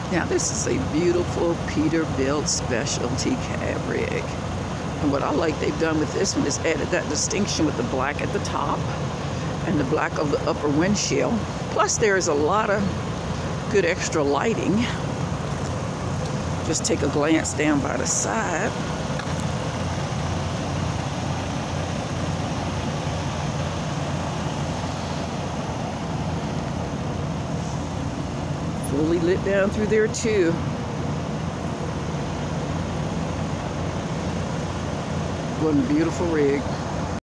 Now this is a beautiful Peterbilt specialty cab rig. And what I like they've done with this one is added that distinction with the black at the top and the black of the upper windshield. Plus there is a lot of good extra lighting. Just take a glance down by the side. Fully lit down through there too. What a beautiful rig.